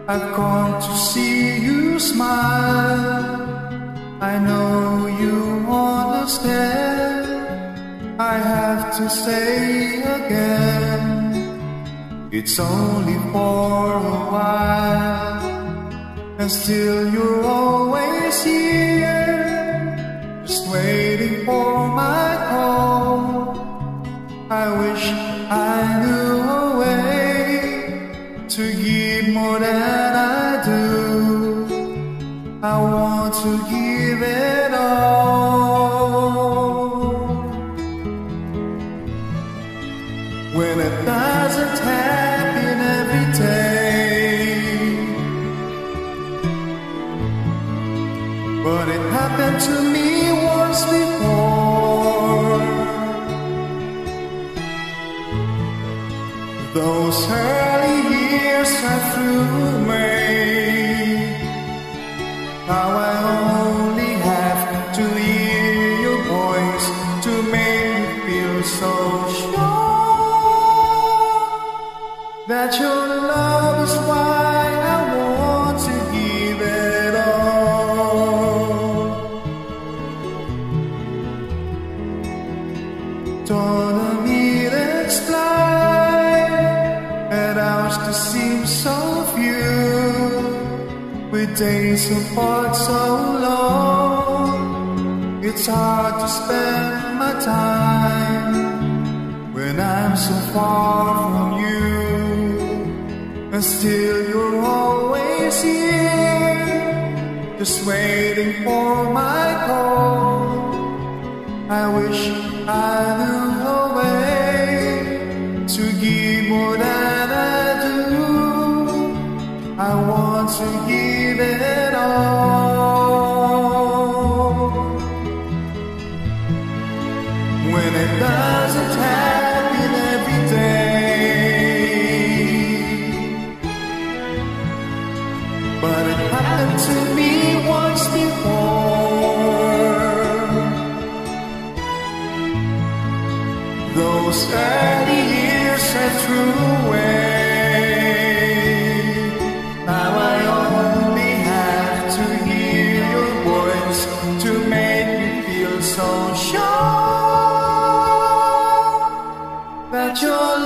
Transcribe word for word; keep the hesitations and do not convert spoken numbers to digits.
I've come to see you smile. I know you understand. I have to say again, it's only for a while, and still you're always here, just waiting for my call. I wish I knew a way to give more than I do. I want to give it all. When it doesn't happen every day, but it happened to me once before. Those early years I threw away. Now I only have to hear your voice to make me feel so sure that your love is why I want to give it all. Don't let me explain, and ours to seem so few, with days apart so long. It's hard to spend my time when I'm so far from you, and still you're always here, just waiting for my call. I wish I knew a way to give more than I do. I want to give it all. When it doesn't happen every day, but it happened to me once before. Those early years I threw away. Now I only have to hear your voice to make me feel so sure that you're